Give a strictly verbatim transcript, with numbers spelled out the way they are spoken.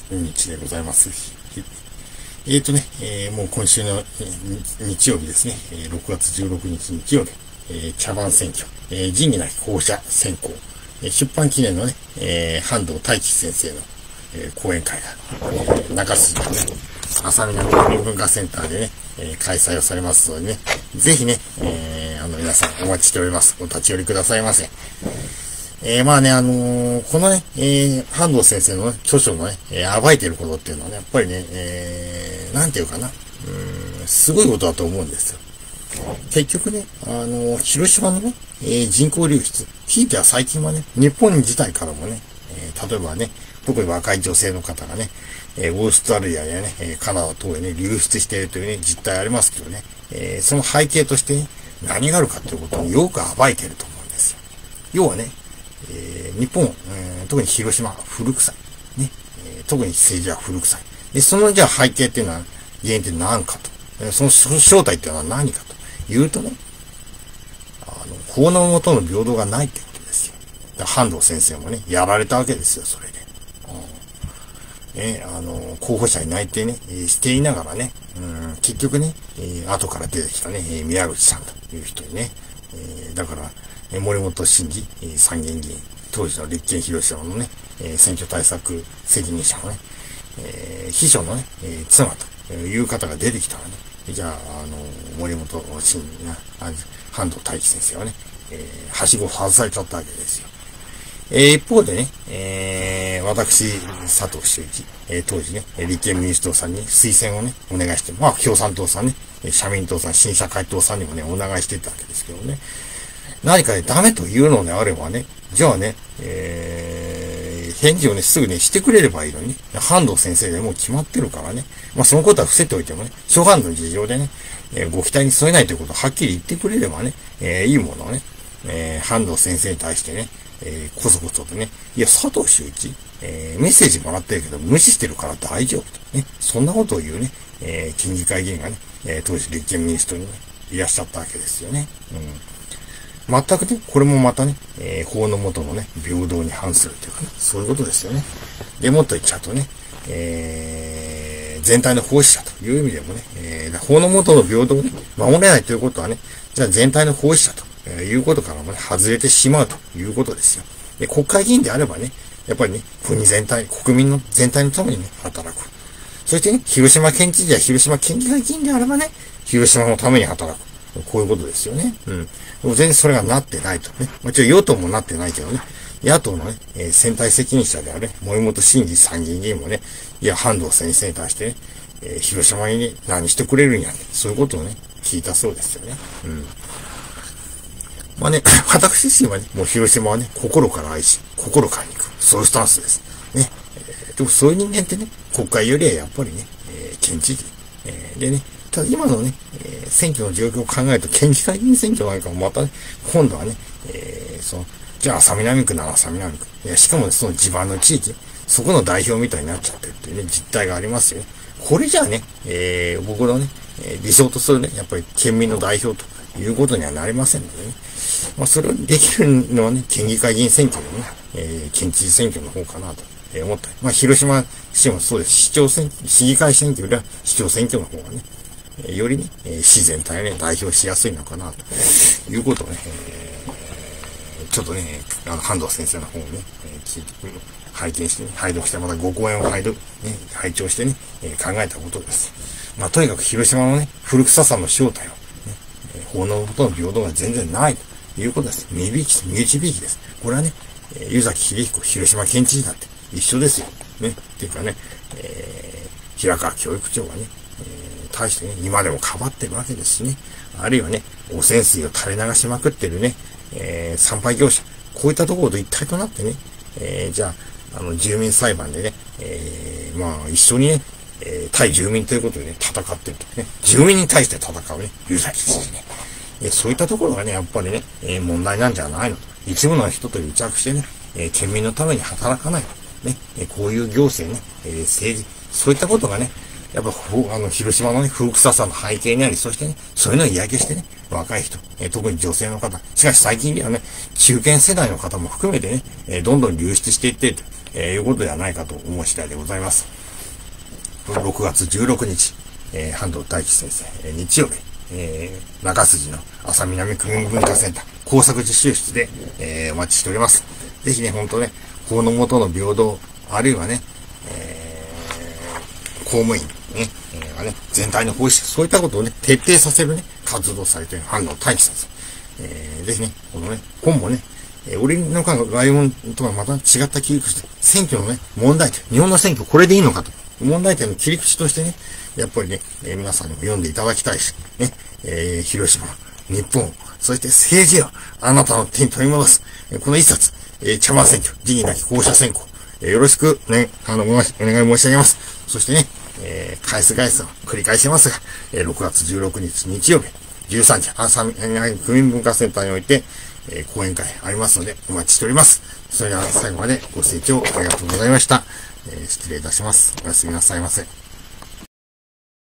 日でございます。えーとね、えー、もう今週の日曜日ですね、ろくがつじゅうろくにち日曜日、えー、茶番選挙、えー、仁義なき候補者選考、えー、出版記念のね、えー、半藤太一先生の、えー、講演会が、えー、中洲のね、浅見の文化センターでね、えー、開催をされますのでね、ぜひね、えー、あの皆さんお待ちしております。お立ち寄りくださいませ。えー、まあね、あのー、このね、えー、半藤先生の、ね、著書のね、えー、暴いていることっていうのはね、やっぱりね、えー、なんていうかな、うーん、すごいことだと思うんですよ。結局ね、あのー、広島のね、えー、人口流出、ひいては最近はね、日本自体からもね、えー、例えばね、特に若い女性の方がね、えー、オーストラリアやね、えー、カナダ等へね、流出しているというね、実態ありますけどね、えー、その背景としてね、何があるかということをよく暴いていると思うんですよ。要はね、えー、日本、えー、特に広島、古臭い。ね。えー、特に政治は古臭い。で、そのじゃあ背景っていうのは、原因って何かと。えー、その正体っていうのは何かと言うとね、あの、法の下の平等がないってことですよ。だ半藤先生もね、やられたわけですよ、それで。うん、ね、あの、候補者に内定ね、えー、していながらね、うん、結局ね、えー、後から出てきたね、えー、宮口さんという人にね、えー、だから、森本真治参議院議員、当時の立憲広島のね、選挙対策責任者のね、えー、秘書のね、えー、妻という方が出てきたらね、じゃあ、あの、森本真治が、半藤太一先生はね、えー、はしごを外されちゃったわけですよ。えー、一方でね、えー、私、佐藤修一、えー、当時ね、立憲民主党さんに推薦をね、お願いして、まあ、共産党さんね、社民党さん、新社会党さんにもね、お願いしていたわけですけどね、何かね、ダメというのであればね、じゃあね、えー、返事をね、すぐね、してくれればいいのにね、半藤先生でもう決まってるからね、まあそのことは伏せておいてもね、諸般の事情でね、えー、ご期待に添えないということをはっきり言ってくれればね、えー、いいものをね、えー、半藤先生に対してね、えー、こそこそとね、いや、佐藤修一、えー、メッセージもらってるけど、無視してるから大丈夫とね、そんなことを言うね、えー、県議会議員がね、えー、当時立憲民主党にね、いらっしゃったわけですよね。うん。全くね、これもまたね、えー、法の下のね、平等に反するというかね、そういうことですよね。で、もっと言っちゃうとね、えー、全体の奉仕者という意味でもね、えー、法の下の平等をね、守れないということはね、じゃあ全体の奉仕者ということからもね、外れてしまうということですよ。で、国会議員であればね、やっぱりね、国全体、国民の全体のためにね、働く。そしてね、広島県知事や広島県議会議員であればね、広島のために働く。こういうことですよね。うん。でも全然それがなってないとね。もちろん与党もなってないけどね。野党のね、えー、選対責任者であるね、森本真治参議院議員もね、いや、半藤先生に対してね、えー、広島にね、何してくれるんやね。そういうことをね、聞いたそうですよね。うん。まあね、私自身はね、もう広島はね、心から愛し、心から憎く。そういうスタンスです。ね。えー、でもそういう人間ってね、国会よりはやっぱりね、えー、県知事。えー、でね、ただ今のね、えー、選挙の状況を考えると、県議会議員選挙なんかもまたね、今度はね、えー、その、じゃあ浅南区なら浅南区。いや、しかも、ね、その地盤の地域、そこの代表みたいになっちゃってるっていうね、実態がありますよね。これじゃあね、えー、僕のね、えー、理想とするね、やっぱり県民の代表ということにはなりませんのでね。まあ、それをできるのはね、県議会議員選挙のね、えー、県知事選挙の方かなと。えー、思った。まあ、広島市もそうです。市長選挙、市議会選挙よりは市長選挙の方がね、えー、よりね、えー、市全体をね、代表しやすいのかな、ということをね、えー、ちょっとね、あの、半藤先生の方をね、えー、聞いて、拝見してね、拝読して、またご講演を拝読、ね、拝聴してね、えー、考えたことです。まあ、とにかく広島のね、古臭さの正体を、ね、えー、法の下の平等が全然ないということです。身引き、身内引きです。これはね、えー、湯崎秀彦、広島県知事だって一緒ですよ。ね。っていうかね、えー、平川教育長がね、えー、対してね、今でもかばってるわけですしね。あるいはね、汚染水を垂れ流しまくってるね、えー、産廃業者、こういったところと一体となってね、えー、じゃあ、あの、住民裁判でね、えー、まあ、一緒にね、えー、対住民ということでね、戦ってるとね、住民に対して戦うね、湯崎知事ね。えー、そういったところがね、やっぱりね、えー、問題なんじゃないのと。一部の人と癒着してね、えー、県民のために働かない。ね、えー、こういう行政ね、えー、政治、そういったことがね、やっぱ、あの、広島のね、古臭さの背景にあり、そしてね、そういうのを嫌気してね、若い人、えー、特に女性の方、しかし最近ではね、中堅世代の方も含めてね、えー、どんどん流出していって、 えー、いうことではないかと思う次第でございます。ろくがつじゅうろくにち、えー、半藤大樹先生、えー、日曜日、えー、中筋の朝南区民文化センター工作実習室で、えー、お待ちしております。ぜひね、本当ね、法の下の平等、あるいはね、えー、公務員、ね、えーね、全体の方針、そういったことをね、徹底させるね、活動されている半藤大樹先生。えー、ぜひね、このね、本もね、えー、俺の考え概要とはまた違った切り口で、選挙のね、問題点、日本の選挙これでいいのかと。問題点の切り口としてね、やっぱりね、えー、皆さんにも読んでいただきたいし、ね、えー、広島、日本、そして政治をあなたの手に取り戻す。えー、この一冊、えー、茶番選挙、辞義なき候補者選考、えー、よろしくね、あの、お願い申し上げます。そしてね、えー、返す返すを繰り返しますが、えー、ろくがつじゅうろくにち日曜日、じゅうさんじ、朝南区民文化センターにおいて、えー、講演会ありますので、お待ちしております。それでは最後までご清聴ありがとうございました。えー、失礼いたします。おやすみなさいませ。